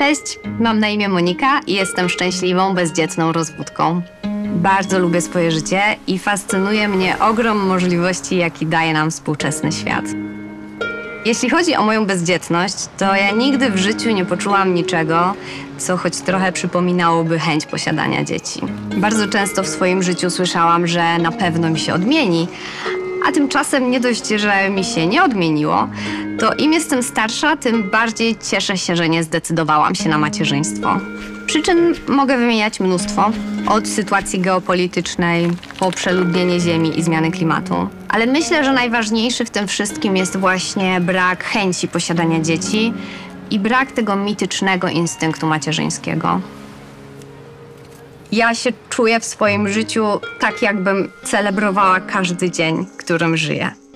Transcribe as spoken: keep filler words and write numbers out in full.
Cześć, mam na imię Monika i jestem szczęśliwą, bezdzietną rozwódką. Bardzo lubię swoje życie i fascynuje mnie ogrom możliwości, jaki daje nam współczesny świat. Jeśli chodzi o moją bezdzietność, to ja nigdy w życiu nie poczułam niczego, co choć trochę przypominałoby chęć posiadania dzieci. Bardzo często w swoim życiu słyszałam, że na pewno mi się odmieni, a tymczasem nie dość, że mi się nie odmieniło, to im jestem starsza, tym bardziej cieszę się, że nie zdecydowałam się na macierzyństwo. Przyczyn mogę wymieniać mnóstwo, od sytuacji geopolitycznej po przeludnienie Ziemi i zmiany klimatu. Ale myślę, że najważniejszy w tym wszystkim jest właśnie brak chęci posiadania dzieci i brak tego mitycznego instynktu macierzyńskiego. Ja się czuję w swoim życiu tak, jakbym celebrowała każdy dzień, którym żyję.